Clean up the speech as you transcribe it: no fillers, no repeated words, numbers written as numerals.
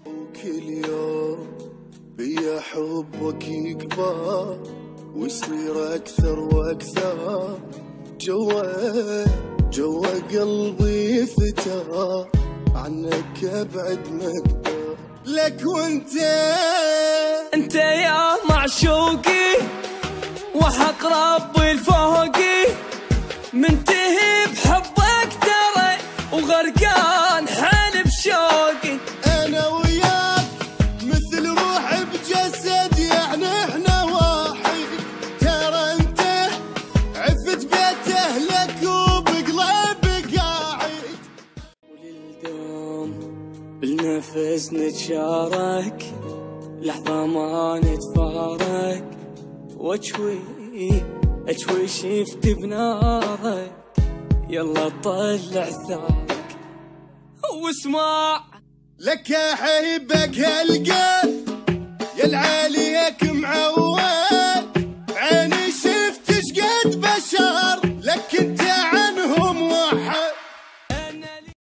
وكل يوم بيا حبك يكبر ويصير أكثر وأكثر، جوا قلبي فتر عنك أبعد مقدر. لك وانت يا معشوقي وحق ربي الفوقي، منتهي بحبك ترى وغرقان حالي بشوقي. أنا وياك مثل روح بجسد، يعني احنا واحد. ترى انت عفت بيت أهلك وبقلبك قاعد. وللدوم بالنفس نتشارك، لحظة ما نتفارق، أشوي شفتي بنارك. يلا طلع ثارك واسمع، لك أحبك هالقلب